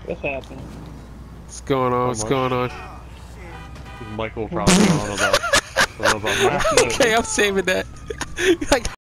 What's happening? What's going on? What's going on? Michael probably don't know about Okay, I'm saving that.